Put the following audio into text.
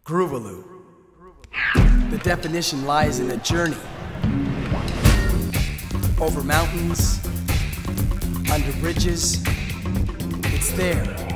GROOVALOO. The definition lies in a journey over mountains, under bridges. It's there